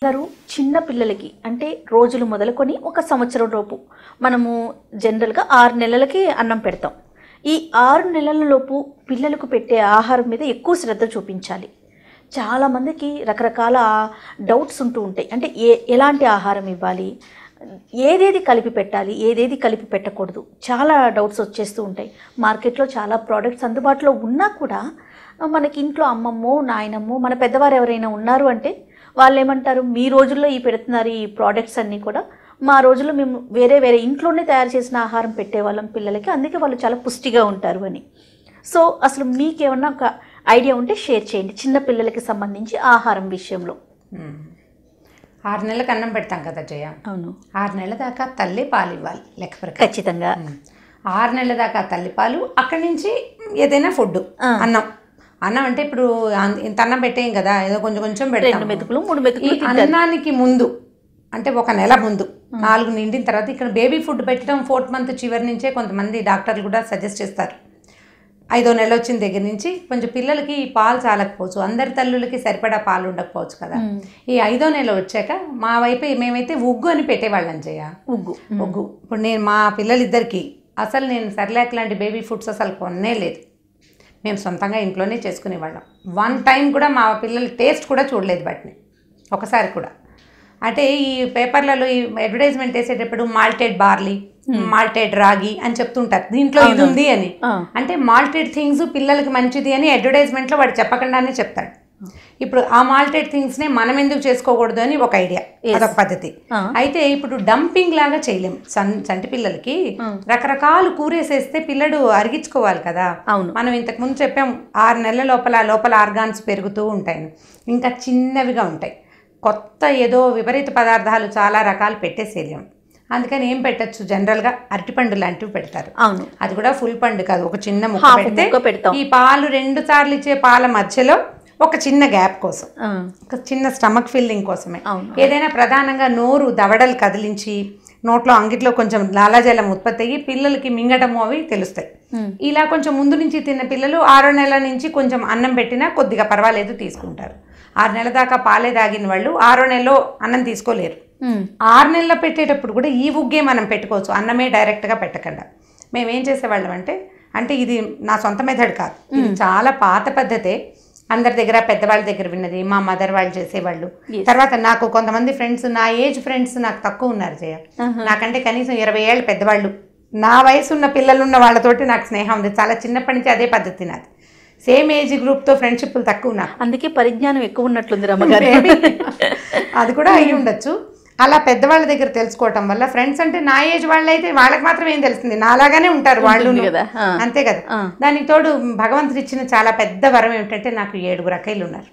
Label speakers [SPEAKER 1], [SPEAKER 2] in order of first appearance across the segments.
[SPEAKER 1] అందరూ చిన్న పిల్లలకి అంటే రోజులు మొదలుకొని ఒక సంవత్సరం లోపు మనము జనరల్గా 6 నెలలకి అన్నం పెడతాం. ఈ 6 నెలల లోపు పిల్లలకు పెట్టే ఆహారం మీద ఎక్కువ శ్రద్ధ చూపించాలి. చాలామందికి రకరకాల డౌట్స్ ఉంటూ ఉంటాయి. అంటే ఎలాంటి ఆహారం ఇవ్వాలి, ఏదేది కలిపి పెట్టాలి, ఏదేది కలిపి పెట్టకూడదు, చాలా డౌట్స్ వచ్చేస్తూ ఉంటాయి. మార్కెట్లో చాలా ప్రోడక్ట్స్ అందుబాటులో ఉన్నా కూడా మనకి ఇంట్లో అమ్మమ్మో నాయనమ్మో మన పెద్దవారు ఎవరైనా ఉన్నారు అంటే వాళ్ళు ఏమంటారు, మీ రోజుల్లో ఈ పెడుతున్నారు ఈ ప్రోడక్ట్స్ అన్నీ కూడా, మా రోజుల్లో మేము వేరే ఇంట్లోనే తయారు చేసిన ఆహారం పెట్టేవాళ్ళం పిల్లలకి, అందుకే వాళ్ళు చాలా పుష్టిగా ఉంటారు అని. సో అసలు మీకేమన్నా ఒక ఐడియా ఉంటే షేర్ చేయండి చిన్న పిల్లలకి సంబంధించి ఆహారం విషయంలో.
[SPEAKER 2] 6 నెలలకు అన్నం పెడతాం కదా జయ.
[SPEAKER 1] అవును,
[SPEAKER 2] 6 నెలల దాకా తల్లి పాలు ఇవ్వాలి లెక్క ప్రకారం.
[SPEAKER 1] ఖచ్చితంగా
[SPEAKER 2] 6 నెలల దాకా తల్లి పాలు, అక్కడి నుంచి ఏదైనా ఫుడ్. అన్నం అంటే ఇప్పుడు ఇంత అన్నం పెట్టేయం కదా, ఏదో కొంచెం కొంచెం పెడతాం.
[SPEAKER 1] 2 మెతుకులు 3 మెతుకులు.
[SPEAKER 2] అన్నానికి ముందు అంటే 1 నెల ముందు 4 నిండిన తర్వాత ఇక్కడ బేబీ ఫుడ్ పెట్టడం 4th మంత్ చివరి నుంచే కొంతమంది డాక్టర్లు కూడా సజెస్ట్ చేస్తారు. 5వ నెల వచ్చిన దగ్గర నుంచి కొంచెం పిల్లలకి పాలు చాలకపోవచ్చు, అందరి తల్లులకి సరిపడా పాలు ఉండకపోవచ్చు కదా. ఈ 5వ నెల వచ్చాక మా వైపు మేమైతే ఉగ్గు అని పెట్టేవాళ్ళం జయ. ఉగ్గు ఇప్పుడు మా పిల్లలిద్దరికి అసలు నేను సెర్లాక్ లాంటి బేబీ ఫుడ్స్ అసలు కొన్నే లేదు. మేము సొంతంగా ఇంట్లోనే చేసుకునేవాళ్ళం. 1 టైం కూడా మా పిల్లలు టేస్ట్ కూడా చూడలేదు వాటిని, ఒకసారి కూడా. అంటే ఈ పేపర్లలో ఈ అడ్వర్టైజ్మెంట్ వేసేటప్పుడు మాల్టెడ్ బార్లీ, మాల్టెడ్ రాగి అని చెప్తుంటారు, దీంట్లో ఇది ఉంది అని. అంటే మాల్టెడ్ థింగ్స్ పిల్లలకి మంచిది అని అడ్వర్టైజ్మెంట్లో వాడు చెప్పకుండానే చెప్తాడు. ఇప్పుడు ఆ మాల్టెడ్ థింగ్స్నే మనం ఎందుకు చేసుకోకూడదు అని ఒక ఐడియా, అదొక పద్ధతి. అయితే ఇప్పుడు డంపింగ్ లాగా చేయలేము. చంటి పిల్లలకి రకరకాలు కూరేసేస్తే పిల్లడు అరిగించుకోవాలి కదా. మనం ఇంతకు ముందు చెప్పాం 6 నెలల లోపల ఆర్గాన్స్ పెరుగుతూ ఉంటాయి, ఇంకా చిన్నవిగా ఉంటాయి. కొత్త ఏదో విపరీత పదార్థాలు చాలా రకాలు పెట్టేసేయలేము. అందుకని ఏం పెట్టచ్చు, జనరల్గా అరటిపండు లాంటివి పెడతారు. అది కూడా ఫుల్ పండు కాదు, ఒక చిన్న ముక్క పెడితే ఈ పాలు 2 సార్లు ఇచ్చే పాల మధ్యలో ఒక చిన్న గ్యాప్ కోసం, ఒక చిన్న స్టమక్ ఫిల్లింగ్ కోసమే. ఏదైనా ప్రధానంగా నోరు దవడలు కదిలించి నోట్లో అంగిట్లో కొంచెం లాలాజలం ఉత్పత్తి అయ్యి పిల్లలకి మింగటము అవి తెలుస్తాయి. ఇలా కొంచెం ముందు నుంచి తిన్న పిల్లలు 6వ నెల నుంచి కొంచెం అన్నం పెట్టినా కొద్దిగా పర్వాలేదు తీసుకుంటారు. 6 నెలల దాకా పాలే తాగిన వాళ్ళు 6వ నెలలో అన్నం తీసుకోలేరు. 6 నెలలు పెట్టేటప్పుడు కూడా ఈ ఉగ్గే మనం పెట్టుకోవచ్చు, అన్నమే డైరెక్ట్గా పెట్టకుండా. మేమేం చేసేవాళ్ళం అంటే ఇది నా సొంత మెథడ్ కాదు, ఇది చాలా పాత పద్ధతే. అందరి దగ్గర పెద్దవాళ్ళ దగ్గర విన్నది, మా మదర్ వాళ్ళు చేసేవాళ్ళు. తర్వాత నాకు కొంతమంది ఫ్రెండ్స్, నా ఏజ్ ఫ్రెండ్స్ నాకు తక్కువ ఉన్నారు జయ, నాకంటే కనీసం 20 ఏళ్ళు పెద్దవాళ్ళు. నా వయసు ఉన్న పిల్లలున్న వాళ్ళతోటి నాకు స్నేహం ఉంది, చాలా చిన్నప్పటి నుంచి అదే పద్ధతి నాది. సేమ్ ఏజ్ గ్రూప్తో ఫ్రెండ్షిప్లు తక్కువ నాకు, అందుకే
[SPEAKER 1] పరిజ్ఞానం ఎక్కువ ఉన్నట్లుంది రమ్మగారు.
[SPEAKER 2] అది కూడా అయి ఉండొచ్చు. అలా పెద్దవాళ్ళ దగ్గర తెలుసుకోవటం వల్ల ఫ్రెండ్స్ అంటే నా ఏజ్ వాళ్ళు అయితే వాళ్ళకి మాత్రం ఏం తెలుస్తుంది, నాలాగానే ఉంటారు వాళ్ళు కదా, అంతే కదా. దానికి తోడు భగవంతుడు ఇచ్చిన చాలా పెద్ద వరం ఏమిటంటే నాకు 7 అక్కయ్యలు ఉన్నారు.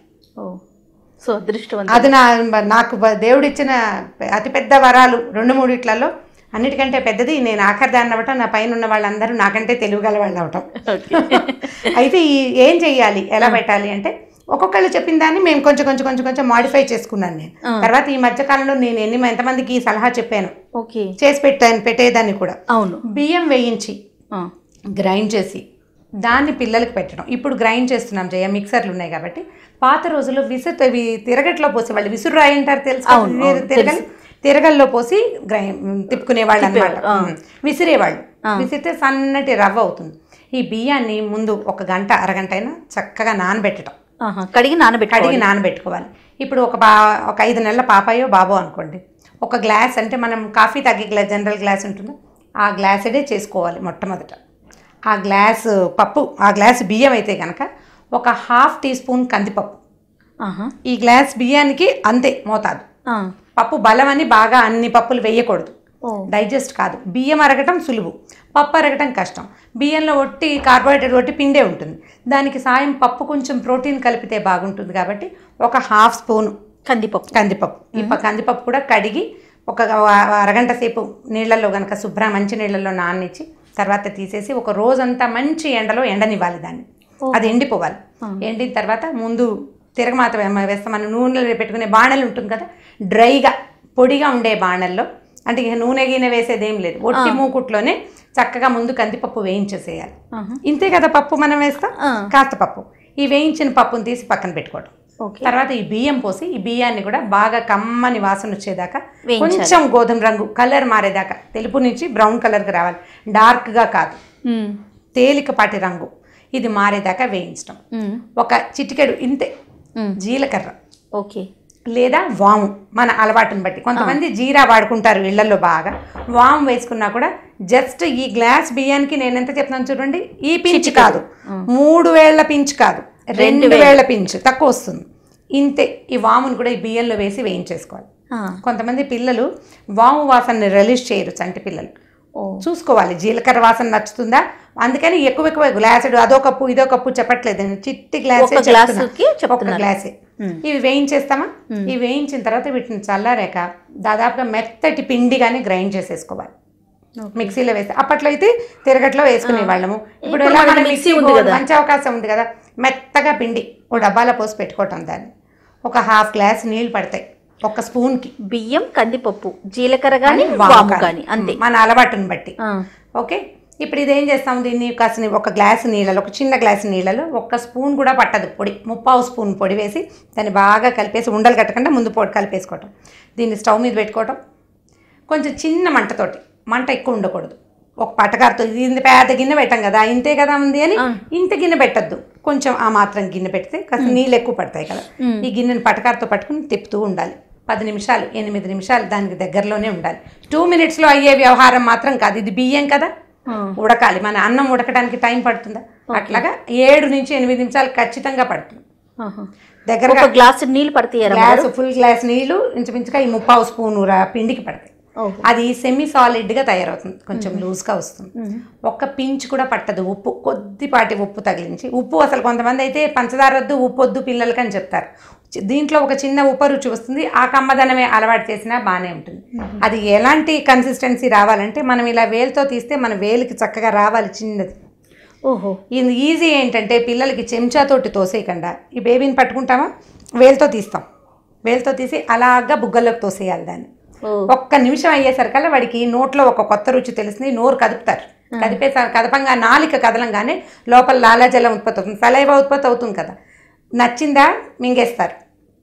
[SPEAKER 1] సో అదృష్టం,
[SPEAKER 2] అది నాకు దేవుడు ఇచ్చిన అతిపెద్ద వరాలు. 2-3 అన్నిటికంటే పెద్దది నేను ఆఖరిదాన్ని అవ్వటం, నా పైన ఉన్న వాళ్ళందరూ నాకంటే తెలివిగల వాళ్ళు అవటం. అయితే ఏం చెయ్యాలి, ఎలా పెట్టాలి అంటే ఒక్కొక్కళ్ళు చెప్పిన దాన్ని మేము కొంచెం మాడిఫై చేసుకున్నాను నేను. తర్వాత ఈ మధ్యకాలంలో నేను ఎంతమందికి సలహా చెప్పాను, చేసి పెట్టేదాన్ని కూడా. బియ్యం వేయించి గ్రైండ్ చేసి దాన్ని పిల్లలకి పెట్టడం. ఇప్పుడు గ్రైండ్ చేస్తున్నాం జయ, మిక్సర్లు ఉన్నాయి కాబట్టి. పాత రోజుల్లో తిరగట్లో పోసి వాళ్ళు విసురు రాయి అంటారు తెలుసు, తిరగల్లో పోసి తిప్పుకునేవాళ్ళు అనమాట, విసిరేవాళ్ళు. విసిరితే సన్నటి రవ్వ అవుతుంది. ఈ బియ్యాన్ని ముందు 1 గంట అరగంట అయినా చక్కగా నానబెట్టడం,
[SPEAKER 1] కడిగి
[SPEAKER 2] నానబెట్టుకోవాలి. ఇప్పుడు ఒక 5 నెలల పాపాయో బాబో అనుకోండి, 1 గ్లాస్ అంటే మనం కాఫీ తాగే గ్లాస్, జనరల్ గ్లాస్ ఉంటుందో ఆ గ్లాసుడే చేసుకోవాలి మొట్టమొదట. ఆ గ్లాసు పప్పు, ఆ గ్లాసు బియ్యం అయితే కనుక 1/2 టీ స్పూన్ కందిపప్పు. ఈ గ్లాస్ బియ్యానికి అంతే మోతాదు. పప్పు బలం అని బాగా అన్ని పప్పులు వేయకూడదు, డైజెస్ట్ కాదు. బియ్యం అరగటం సులువు, పప్పు అరగటం కష్టం. బియ్యంలో కార్బోహైడ్రేట్ పిండే ఉంటుంది, దానికి సాయం పప్పు కొంచెం ప్రోటీన్ కలిపితే బాగుంటుంది. కాబట్టి 1/2 స్పూన్ కందిపప్పు. ఈ కందిపప్పు కూడా కడిగి ఒక అరగంట సేపు నీళ్ళల్లో కనుక మంచి నీళ్ళల్లో నాననిచ్చి తర్వాత తీసేసి ఒక రోజంతా మంచి ఎండలో ఎండనివ్వాలి దాన్ని. అది ఎండిపోవాలి. ఎండిన తర్వాత ముందు తిరగమాత వేస్తాం. మనం నూనెలో పెట్టుకునే బాణలు ఉంటుంది కదా, డ్రైగా పొడిగా ఉండే బాణల్లో, అంటే ఇక నూనె గీనె వేసేదేం లేదు, ఒట్టి మూకుట్లోనే చక్కగా ముందు కందిపప్పు వేయించేసేయాలి. ఇంతే కదా పప్పు మనం వేస్తాం, కాస్త పప్పు. ఈ వేయించిన పప్పును తీసి పక్కన పెట్టుకోవడం.
[SPEAKER 1] ఓకే.
[SPEAKER 2] తర్వాత ఈ బియ్యం పోసి ఈ బియ్యాన్ని కూడా బాగా కమ్మని వాసన వచ్చేదాకా
[SPEAKER 1] వేయించాలి.
[SPEAKER 2] కొంచెం గోధుమ రంగు కలర్ మారేదాకా, తెలుపు నుంచి బ్రౌన్ కలర్కి రావాలి, డార్క్గా కాదు, తేలికపాటి రంగు ఇది మారేదాకా వేయించడం. ఒక చిటికెడు ఇంతే జీలకర్ర,
[SPEAKER 1] ఓకే,
[SPEAKER 2] లేదా వాము మన అలవాటుని బట్టి. కొంతమంది జీరా వాడుకుంటారు ఇళ్లలో బాగా, వాము వేసుకున్నా కూడా జస్ట్ ఈ గ్లాస్ బియ్యానికి నేను ఎంత చెప్తున్నాను చూడండి, ఈ పించ్ కాదు, 3 వేళ్ల పించ్ కాదు, 2 వేళ్ల పించ్ తక్కువ వస్తుంది, ఇంతే. ఈ వామును కూడా ఈ బియ్యంలో వేసి వేయించేసుకోవాలి. కొంతమంది పిల్లలు వాము వాసనని రిలీజ్ చేయరు, చంటి పిల్లలు. చూసుకోవాలి జీలకర్ర వాసన నచ్చుతుందా, అందుకని ఎక్కువ గ్లాసుడు అదో కప్పు ఇదో కప్పు చెప్పట్లేదు, చిట్టి గ్లాసే, ఒక గ్లాసే. ఇవి వేయించేస్తామా, ఇవి వేయించిన తర్వాత వీటిని చల్లారాక దాదాపుగా మెత్తటి పిండిగానే గ్రైండ్ చేసేసుకోవాలి. మిక్సీలో వేస్తే, అప్పట్లో అయితే తిరగట్లో వేసుకునే వాళ్ళము, ఇప్పుడు ఎలా మన మిక్సీ మంచి అవకాశం ఉంది కదా, మెత్తగా పిండి ఓ డబ్బాలో పోసి పెట్టుకోవటం. దాన్ని ఒక హాఫ్ గ్లాస్ నీళ్ళు పడతాయి ఒక స్పూన్కి.
[SPEAKER 1] బియ్యం, కందిపప్పు, జీలకర్ర కానీ వాము కానీ అంతే
[SPEAKER 2] మన అలవాటుని బట్టి. ఓకే, ఇప్పుడు ఇదేం చేస్తాం, దీన్ని కాసిన ఒక గ్లాసు నీళ్ళలో, ఒక చిన్న గ్లాసు నీళ్ళలో 1 స్పూన్ కూడా పట్టదు పొడి, 3/4 స్పూన్ పొడి వేసి దాన్ని బాగా కలిపేసి ఉండలు కట్టకుండా ముందు పొడి కలిపేసుకోవటం. దీన్ని స్టవ్ మీద పెట్టుకోవటం, కొంచెం చిన్న మంటతోటి, మంట ఎక్కువ ఉండకూడదు. ఒక పటకారతో, ఇది పెద్ద గిన్నె పెట్టాం కదా, ఇంతే కదా ఉంది అని ఇంత గిన్నె పెట్టద్దు, కొంచెం ఆ మాత్రం గిన్నె పెడితే కాస్త నీళ్ళు ఎక్కువ పడతాయి కదా. ఈ గిన్నెని పటకారతో పట్టుకుని తిప్పుతూ ఉండాలి. 10 నిమిషాలు 8 నిమిషాలు దానికి దగ్గరలోనే ఉండాలి. 2 మినిట్స్లో అయ్యే వ్యవహారం మాత్రం కాదు, ఇది బియ్యం కదా, ఉడకాలి. మన అన్నం ఉడకడానికి టైం పడుతుందా, అట్లాగా 7 నుంచి 8 నిమిషాలు ఖచ్చితంగా పడుతుంది. దగ్గరగా
[SPEAKER 1] గ్లాసు నీళ్ళు పడతాయి,
[SPEAKER 2] గ్లాసు ఫుల్ గ్లాస్ నీళ్ళు ఇంచుమించుగా ఈ 3/4 స్పూన్ పిండికి పడతాయి. అది సెమీ సాలిడ్గా తయారవుతుంది, కొంచెం లూజ్గా వస్తుంది. ఒక్క పించ్ కూడా పట్టదు ఉప్పు, కొద్దిపాటి ఉప్పు తగిలించి. ఉప్పు అసలు కొంతమంది అయితే పంచదార వద్దు ఉప్పు వద్దు పిల్లలకి అని చెప్తారు, దీంట్లో ఒక చిన్న ఉప్పు రుచి వస్తుంది, ఆ కమ్మదనమే అలవాటు చేసినా బాగానే ఉంటుంది. అది ఎలాంటి కన్సిస్టెన్సీ రావాలంటే మనం ఇలా వేలుతో తీస్తే మన వేలికి చక్కగా రావాలి చిన్నది. ఇది ఈజీ ఏంటంటే పిల్లలకి చెంచాతోటి తోసేయకుండా, ఈ బేబీని పట్టుకుంటామా వేలుతో తీస్తాం, వేలుతో తీసి అలాగా బుగ్గల్లోకి తోసేయాలి దాన్ని. 1 నిమిషం అయ్యేసరికల్లా వాడికి నోట్లో ఒక కొత్త రుచి తెలుస్తుంది, నోరు కదుపుతారు, కదపంగా నాలిక కదలంగానే లోపల లాలాజలం ఉత్పత్తి అవుతుంది, సలైవా ఉత్పత్తి అవుతుంది కదా, నచ్చిందా మింగేస్తారు.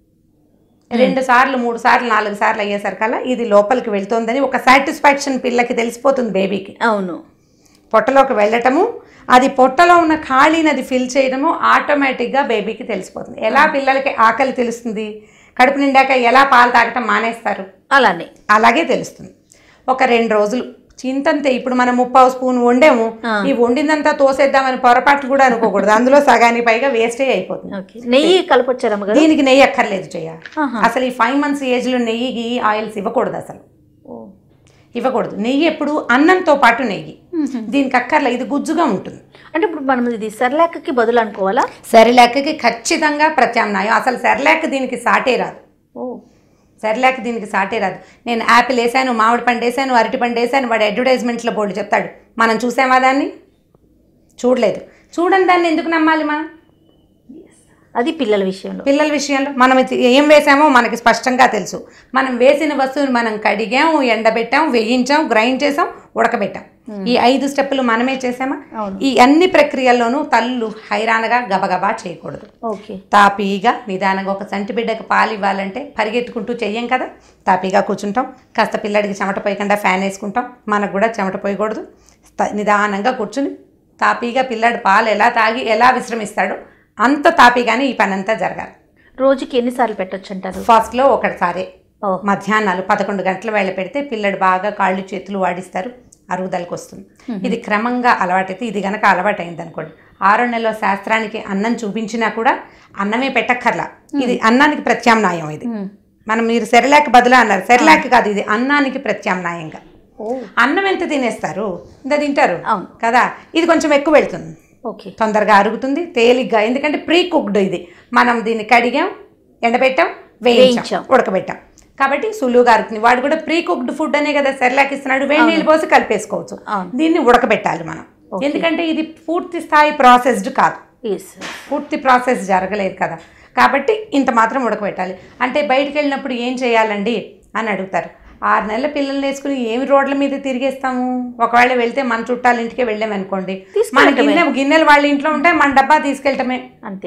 [SPEAKER 2] 2 సార్లు 3 సార్లు 4 సార్లు అయ్యేసరికల్లా ఇది లోపలికి వెళ్తుందని ఒక సాటిస్ఫాక్షన్ పిల్లకి తెలిసిపోతుంది బేబీకి.
[SPEAKER 1] అవును,
[SPEAKER 2] పొట్టలోకి వెళ్ళటము, అది పొట్టలో ఉన్న ఖాళీని అది ఫిల్ చేయడము ఆటోమేటిక్గా బేబీకి తెలిసిపోతుంది. ఎలా పిల్లలకి ఆకలి తెలుస్తుంది, కడుపు నిండాక ఎలా పాలు తాగటం మానేస్తారు, అలాగే తెలుస్తుంది. ఒక 2 రోజులు చింతంతే. ఇప్పుడు మనం 3/4 స్పూన్ వండాము, ఈ వండిందంతా తోసేద్దామని పొరపాటు కూడా అనుకోకూడదు, అందులో సగానికి పైగా వేస్టే అయిపోతుంది.
[SPEAKER 1] నెయ్యి కలపొచ్చారు,
[SPEAKER 2] దీనికి నెయ్యి అక్కర్లేదు చెయ్య. అసలు ఈ 5 months ఏజ్లో నెయ్యికి ఆయిల్స్ ఇవ్వకూడదు, అసలు ఇవ్వకూడదు. నెయ్యి ఎప్పుడు అన్నంతో పాటు నెయ్యి, దీనికి అక్కర్లే, ఇది గుజ్జుగా ఉంటుంది.
[SPEAKER 1] అంటే ఇప్పుడు మనం ఇది సెర్లాక్కి బదులు అనుకోవాలా?
[SPEAKER 2] సెర్లాక్కి ఖచ్చితంగా ప్రత్యామ్నాయం, అసలు సెర్లాక్ దీనికి సాటే రాదు. సెర్లాక్ దీనికి సాటే రాదు. నేను యాపిల్ వేసాను, మామిడి పండు వేసాను, అరటి పండు వేసాను, వాడు అడ్వర్టైజ్మెంట్లో బోర్డు చెప్తాడు, మనం చూసామా దాన్ని? చూడలేదు. చూడని దాన్ని ఎందుకు నమ్మాలి మనం?
[SPEAKER 1] అది పిల్లల విషయంలో
[SPEAKER 2] మనం ఏం వేసామో మనకి స్పష్టంగా తెలుసు. మనం వేసిన వస్తువుని మనం కడిగాం, ఎండబెట్టాం, వేయించాం, గ్రైండ్ చేసాం, ఉడకబెట్టాం. ఈ 5 స్టెప్పులు మనమే చేసామా? ఈ అన్ని ప్రక్రియల్లోనూ తల్లు హైరానగా గబగబా చేయకూడదు. తాపీగా నిదానంగా. ఒక చంటి బిడ్డకు పాలు ఇవ్వాలంటే పరిగెత్తుకుంటూ చెయ్యం కదా, తాపీగా కూర్చుంటాం, కాస్త పిల్లడికి చెమట పోయకుండా ఫ్యాన్ వేసుకుంటాం, మనకు కూడా చెమట పోయకూడదు. నిదానంగా కూర్చుని తాపీగా పిల్లాడు పాలు ఎలా తాగి ఎలా విశ్రమిస్తాడో అంత తాపీగానే ఈ పని అంతా జరగాలి.
[SPEAKER 1] రోజుకి ఎన్నిసార్లు పెట్టొచ్చు అంటారు?
[SPEAKER 2] ఫస్ట్లో ఒకసారి మధ్యాహ్నాలు 11 గంటల వేళ పెడితే పిల్లడు బాగా కాళ్ళు చేతులు వాడిస్తారు, అరుగుదలకు వస్తుంది. ఇది క్రమంగా అలవాటైతే, ఇది గనక అలవాటు అయింది అనుకోండి, 6 నెలల శాస్త్రానికి అన్నం చూపించినా కూడా అన్నమే పెట్టక్కర్లా. ఇది అన్నానికి ప్రత్యామ్నాయం. ఇది మనం మీరు సెర్లాక్ బదులు అన్నారు, సెర్లాక్ కాదు, ఇది అన్నానికి ప్రత్యామ్నాయంగా. అన్నం ఎంత తినేస్తారు ఇంత తింటారు కదా, ఇది కొంచెం ఎక్కువ వెళ్తుంది, తొందరగా అరుగుతుంది, తేలిగ్గా. ఎందుకంటే ప్రీ కుక్డ్ ఇది, మనం దీన్ని కడిగాం, ఎండబెట్టాం, వేయించాం, ఉడకబెట్టాం, కాబట్టి సులువుగా అరుగుతుంది. వాడు కూడా ప్రీ కుక్డ్ ఫుడ్ అనే కదా సెర్లాక్ ఇస్తున్నాడు, వేడి నీళ్ళు పోసి కలిపేసుకోవచ్చు. దీన్ని ఉడకబెట్టాలి మనం, ఎందుకంటే ఇది పూర్తి స్థాయి ప్రాసెస్డ్ కాదు, పూర్తి ప్రాసెస్ జరగలేదు కదా, కాబట్టి ఇంత మాత్రం ఉడకబెట్టాలి. అంటే బయటికి వెళ్ళినప్పుడు ఏం చేయాలండి అని అడుగుతారు. 6 నెలల పిల్లల్ని వేసుకుని ఏమి రోడ్ల మీద తిరిగేస్తాము? ఒకవేళ వెళ్తే మన చుట్టాల ఇంటికే వెళ్ళామనుకోండి, మన గిన్నెలు వాళ్ళ ఇంట్లో ఉంటే మన డబ్బా తీసుకెళ్ళటమే,
[SPEAKER 1] అంతే.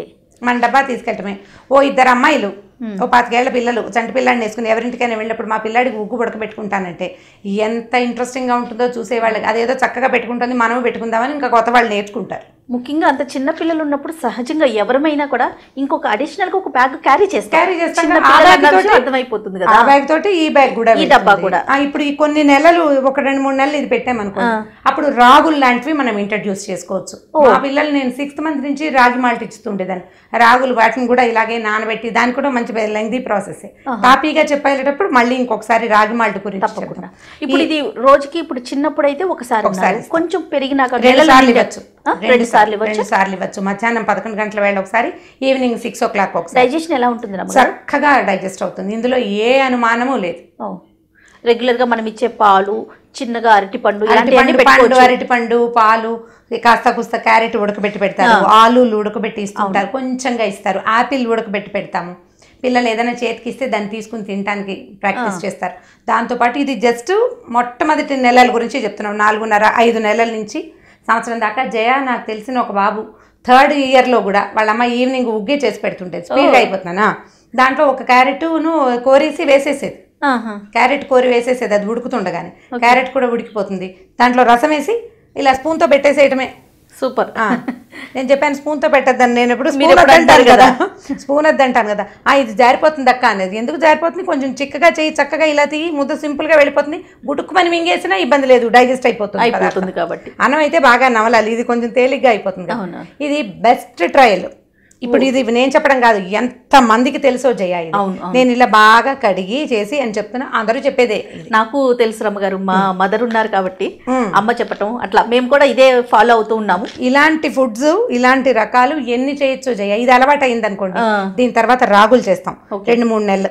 [SPEAKER 2] మన డబ్బా తీసుకెళ్ళటమే. ఓ 2 అమ్మాయిలు, ఓ 25 ఏళ్ల పిల్లలు చంటి పిల్లాడిని వేసుకుని ఎవరింటికైనా వెళ్ళినప్పుడు మా పిల్లాడికి ఉగ్గు ఉడకబెట్టుకుంటానంటే ఎంత ఇంట్రెస్టింగ్గా ఉంటుందో చూసేవాళ్ళకి. అదేదో చక్కగా పెట్టుకుంటుంది, మనము పెట్టుకుందామని ఇంకా కొత్త వాళ్ళు నేర్చుకుంటారు.
[SPEAKER 1] ముఖ్యంగా అంత చిన్న పిల్లలు ఉన్నప్పుడు సహజంగా ఎవరమైనా కూడా ఇంకొక అడిషనల్ గా ఒక బ్యాగ్ క్యారీ చేస్తారు. అర్థమైపోతుంది కదా,
[SPEAKER 2] ఆ బ్యాగ్ తోటి ఈ బ్యాగ్ కూడా,
[SPEAKER 1] ఈ డబ్బా కూడా.
[SPEAKER 2] ఇప్పుడు ఈ కొన్ని నెలలు, ఒక 2-3 నెలలు ఇది పెట్టామనుకో, అప్పుడు రాగులు లాంటివి మనం ఇంట్రడ్యూస్ చేసుకోవచ్చు. మా పిల్లలు నేను 6th మంత్ నుంచి రాగి మాల్ట్ ఇస్తుండేదాన్ని. రాగులు వాటిని కూడా ఇలాగే నానబెట్టి, దానికి కూడా మంచి లెంగ్తీ ప్రాసెస్. కాపీగా చెప్పేటప్పుడు మళ్ళీ ఇంకొకసారి రాగి మాల్ట్ గురించి
[SPEAKER 1] తప్పకుండా. ఇప్పుడు ఇది రోజుకి, ఇప్పుడు చిన్నప్పుడు అయితే ఒకసారి, కొంచెం పెరిగినాక
[SPEAKER 2] 2 సార్లు ఇవ్వచ్చు. మధ్యాహ్నం 11 గంటల వేళ ఒకసారి, ఈవినింగ్ 6 o'clock ఒకసారి.
[SPEAKER 1] డైజెషన్ ఎలా ఉంటుంది?
[SPEAKER 2] చక్కగా డైజెస్ట్ అవుతుంది, ఇందులో ఏ అనుమానము లేదు.
[SPEAKER 1] రెగ్యులర్ గా మనం ఇచ్చే పాలు, చిన్నగా అరటిపండు,
[SPEAKER 2] అరటిపండు, పాలు, కాస్త కుస్త క్యారెట్ ఉడకబెట్టి పెడతారు, ఆలూలు ఉడకబెట్టి ఇస్తుంటారు, కొంచెంగా ఇస్తారు, ఆపిల్ ఉడకబెట్టి పెడతాము. పిల్లలు ఏదైనా చేతికి ఇస్తే దాన్ని తీసుకుని తినడానికి ప్రాక్టీస్ చేస్తారు. దాంతోపాటు ఇది జస్ట్ మొట్టమొదటి నెలల గురించి చెప్తున్నాం. 4.5-5 నెలల నుంచి సంవత్సరం దాకా. జయ నాకు తెలిసిన ఒక బాబు 3rd ఇయర్లో కూడా వాళ్ళ అమ్మ ఈవినింగ్ ఉగ్గే చేసి పెడుతుంటేది. స్పీడ్గా అయిపోతున్నానా, దాంట్లో ఒక క్యారెట్ను కోరేసి వేసేసేది, క్యారెట్ కోరి వేసేసేది, అది ఉడుకుతుండగానే క్యారెట్ కూడా ఉడికిపోతుంది. దాంట్లో రసం వేసి ఇలా స్పూన్తో పెట్టేసేయటమే.
[SPEAKER 1] సూపర్.
[SPEAKER 2] నేను చెప్పాను స్పూన్తో పెట్టద్దని, నేను ఎప్పుడు స్పూన్ వద్దంటాను కదా. ఇది జారిపోతుంది అక్క అనేది. ఎందుకు జారిపోతుంది? కొంచెం చిక్కగా చేయి, చక్కగా ఇలా తీయి, ముద్ద సింపుల్గా వెళ్ళిపోతుంది. గుటుక్కుమని మింగేసినా ఇబ్బంది లేదు, డైజెస్ట్ అయిపోతుంది కాబట్టి. అన్నం అయితే బాగా నవలాలి, ఇది కొంచెం తేలిగ్గా అయిపోతుంది. ఇది బెస్ట్ ట్రయల్. ఇప్పుడు ఇది నేను చెప్పడం కాదు, ఎంత మందికి తెలుసో జయ. నేను ఇలా బాగా కడిగి చేసి అని చెప్తున్నా, అందరూ చెప్పేదే.
[SPEAKER 1] నాకు తెలుసు రమ్మగారు, మా మదర్ ఉన్నారు కాబట్టి అమ్మ చెప్పటం, అట్లా మేము కూడా ఇదే ఫాలో అవుతూ ఉన్నాము.
[SPEAKER 2] ఇలాంటి ఫుడ్స్, ఇలాంటి రకాలు ఎన్ని చేయొచ్చు జయ. ఇది అలవాటు అయింది అనుకోండి, దీని తర్వాత రాగులు చేస్తాం 2-3 నెలలు.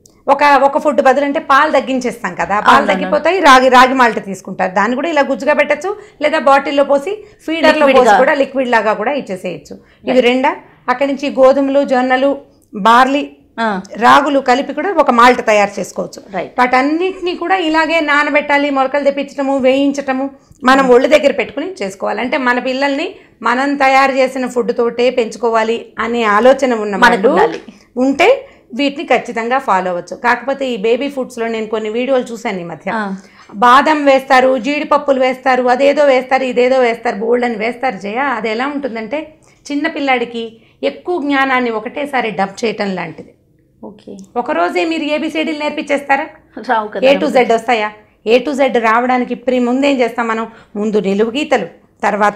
[SPEAKER 2] ఒక ఫుడ్ బదులు అంటే పాలు తగ్గించేస్తాం కదా, పాలు తగ్గిపోతాయి, రాగి మాల్ట్ తీసుకుంటారు. దాన్ని కూడా ఇలా గుజ్జుగా పెట్టచ్చు, లేదా బాటిల్లో పోసి ఫీడర్లో పోసి కూడా లిక్విడ్ లాగా కూడా ఇచ్చేసేయచ్చు. ఇవి 2. అక్కడి నుంచి గోధుమలు, జొన్నలు, బార్లీ, రాగులు కలిపి కూడా ఒక మాల్ట్ తయారు చేసుకోవచ్చు. వాటన్నిటిని కూడా ఇలాగే నానబెట్టాలి, మొలకలు తెప్పించటము, వేయించటము, మనం ఒళ్ళు దగ్గర పెట్టుకుని చేసుకోవాలి. అంటే మన పిల్లల్ని మనం తయారు చేసిన ఫుడ్ తోటే పెంచుకోవాలి అనే ఆలోచన ఉన్న ఉంటే వీటిని ఖచ్చితంగా ఫాలో అవ్వచ్చు. కాకపోతే ఈ బేబీ ఫుడ్స్లో నేను కొన్ని వీడియోలు చూశాను ఈ మధ్య. బాదం వేస్తారు, జీడిపప్పులు వేస్తారు, అదేదో వేస్తారు, ఇదేదో వేస్తారు, బోల్డ్ అని వేస్తారు జయ. అది ఎలా ఉంటుందంటే చిన్నపిల్లాడికి ఎక్కువ జ్ఞానాన్ని ఒకటేసారి డబ్ చేయటం లాంటిది. ఒకరోజే మీరు ABCDలు నేర్పించేస్తారా? A to Z వస్తాయా? A to Z రావడానికి ముందేం చేస్తాం మనం? ముందు నిలువు గీతలు, తర్వాత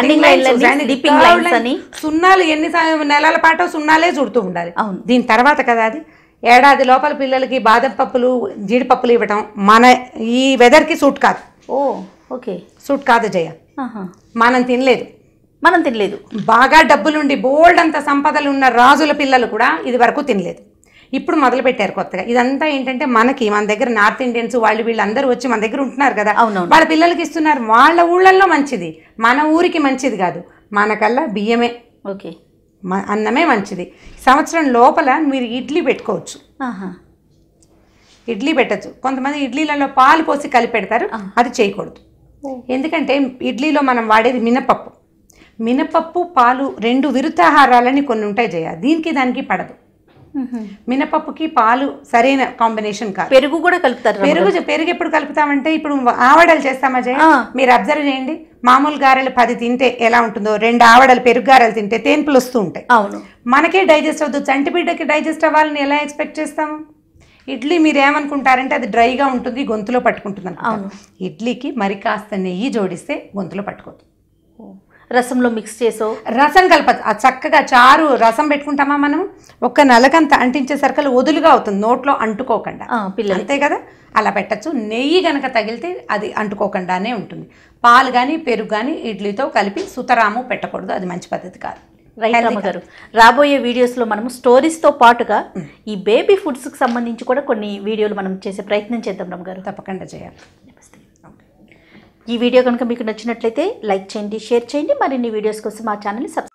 [SPEAKER 2] సున్నాలు, ఎన్ని నెలల పాటు సున్నాలే చుడుతూ ఉండాలి. దీని తర్వాత కదా అది ఏడాది లోపల పిల్లలకి బాదం పప్పులు, జీడిపప్పులు ఇవ్వటం మన ఈ వెదర్కి సూట్ కాదు. సూట్ కాదు జయ. మనం తినలేదు. బాగా డబ్బులుండి బోల్డ్ అంత సంపదలు ఉన్న రాజుల పిల్లలు కూడా ఇది వరకు తినలేదు. ఇప్పుడు మొదలు పెట్టారు కొత్తగా. ఇదంతా ఏంటంటే మన దగ్గర నార్త్ ఇండియన్స్ వీళ్ళందరూ వచ్చి మన దగ్గర ఉంటున్నారు కదా, వాళ్ళ పిల్లలకి ఇస్తున్నారు. వాళ్ళ ఊళ్ళల్లో మంచిది, మన ఊరికి మంచిది కాదు. మనకల్లా బియ్యమే, అన్నమే మంచిది. సంవత్సరం లోపల మీరు ఇడ్లీ పెట్టుకోవచ్చు, ఇడ్లీ పెట్టచ్చు. కొంతమంది ఇడ్లీలలో పాలు పోసి కలిపి పెడతారు, అది చేయకూడదు. ఎందుకంటే ఇడ్లీలో మనం వాడేది మినపప్పు, పాలు 2 విరుద్ధాహారాలని కొన్ని ఉంటాయి జయ. దీనికి దానికి పడదు. మినపప్పుకి పాలు సరైన కాంబినేషన్ కాదు.
[SPEAKER 1] పెరుగు కూడా కలుపుతారు.
[SPEAKER 2] పెరుగు ఎప్పుడు కలుపుతామంటే, ఇప్పుడు ఆవడలు చేస్తామా జయ, మీరు అబ్జర్వ్ చేయండి. మామూలు గారెలు 10 తింటే ఎలా ఉంటుందో, 2 ఆవడలు పెరుగు గారెలు తింటే తేన్పులు వస్తూ ఉంటాయి. మనకే డైజెస్ట్ అవుతుంది, చంటి బిడ్డకి డైజెస్ట్ అవ్వాలని ఎలా ఎక్స్పెక్ట్ చేస్తాము? ఇడ్లీ మీరు ఏమనుకుంటారంటే అది డ్రైగా ఉంటుంది, గొంతులో పట్టుకుంటుంది అనుకుంటారు. ఇడ్లీకి మరి కాస్త నెయ్యి జోడిస్తే గొంతులో పట్టుకోదు.
[SPEAKER 1] రసంలో మిక్స్ చేసో
[SPEAKER 2] రసం కలపదు. అది చక్కగా చారు రసం పెట్టుకుంటామా మనం, ఒక్క నలకంత అంటించేసరికి వదులుగా అవుతుంది, నోట్లో అంటుకోకుండా. అంతే కదా, అలా పెట్టచ్చు. నెయ్యి కనుక తగిలితే అది అంటుకోకుండానే ఉంటుంది. పాలు కానీ పెరుగు కానీ ఇడ్లీతో కలిపి సుతరాము పెట్టకూడదు, అది మంచి పద్ధతి కాదు.
[SPEAKER 1] రైట్ రమ్మగారు, రాబోయే వీడియోస్లో మనము స్టోరీస్తో పాటుగా ఈ బేబీ ఫుడ్స్కి సంబంధించి కూడా కొన్ని వీడియోలు మనం చేసే ప్రయత్నం చేద్దాం రమ్మగారు.
[SPEAKER 2] తప్పకుండా చేయాలి.
[SPEAKER 1] ఈ వీడియో కనుక మీకు నచ్చినట్లయితే లైక్ చేయండి, షేర్ చేయండి. మరిన్ని వీడియోస్ కోసం మా ఛానల్ని